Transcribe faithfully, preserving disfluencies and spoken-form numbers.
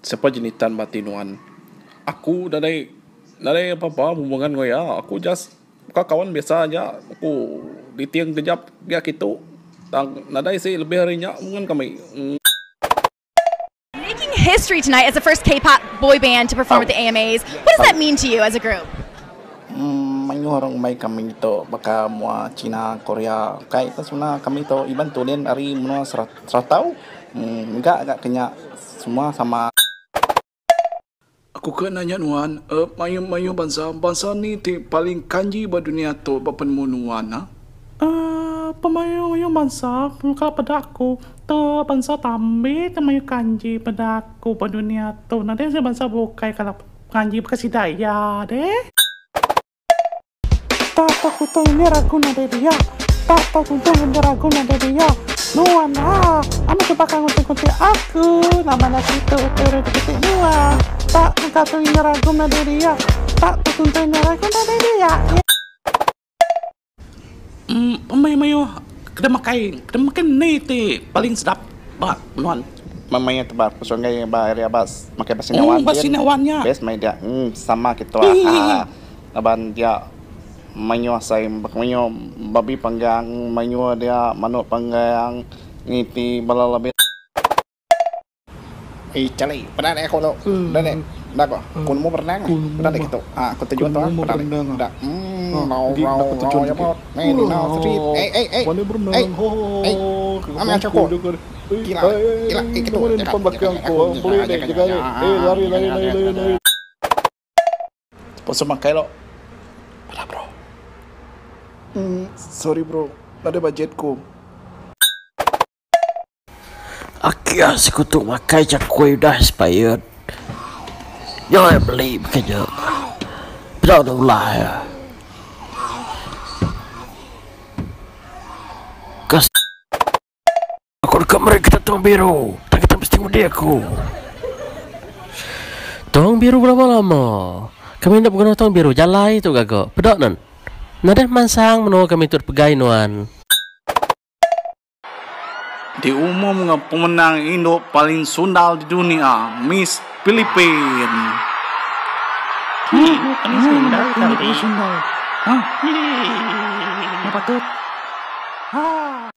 siapa jenitan batinuan. Aku dari dari apa-apa hubungan gue ya. Aku just kawan biasa aja. Aku di tiang kejap dia gitu. Tang nadai sih lebih harinya mungkin kami. Mm. Making history tonight as the first K-pop boy band to perform at the A M As. What does that mean to you as a group? Hmm, may orang may kami ito baka mua China, Korea kahit na suna kami ito iban tulin ari muna serat seratau hmm, enggak enggak kenya semua sama. Aku ke nanya nuan, uh, mayu mayu bangsa bangsa ni ti paling kanji ba dunia to ba penmunuan ha? Uh, pemayu mayu bangsa kalau pada aku to bangsa tambi temayu kanji pada aku ba dunia to nanti saya bangsa bukai kalau kanji bekasi daya deh. Tak tahu tuh ini ragu nade dia, tak tahu tuh ini ragu nade dia. Nuan ah, ame coba kang unti-unti aku, nama nasi itu teori titik nuan. Tak tahu ini ragu nade dia, tak tahu tuh ini ragu nade dia. Hmm, pemain mayu kada makai, kada makan ni ti paling sedap ba nuan. Mamanya tebar pusungai ba area bas makai basinawan. Oh, basinawannya. Bes mai dia, hmm, sama gitu ah. Aban dia manyo say manyo babi panggang manyo dia manok panggang ngiti balalabit eh cali pernah nek kalau dah nek dah kok kun mau berenang pernah nek gitu ah aku tujuan tuh pernah nek dah hmm mau mau tujuan ya mau main di now street eh eh eh eh eh ame aja kok gila gila itu di depan belakang kok boleh deh jaga eh lari lari lari lari sponsor makai lo pada bro. Hmm, sorry bro, ada budgetku. Akia sekutu makai cakwe dah expired. Jangan beli bekerja. Betul dah ulah ya. Kas. Aku dekat mereka tong biru. Tak kita mesti mudi aku. Tong biru berapa lama? Kami nak guna tong biru jalai tu gago. Pedok nan. Nadah mansang menurut kami turut pegai nuan. Diumum nga pemenang Indo paling sundal di dunia, Miss Philippines. Hmm, paling sundal kali. Sundal. Hah? Apa tuh? Ah.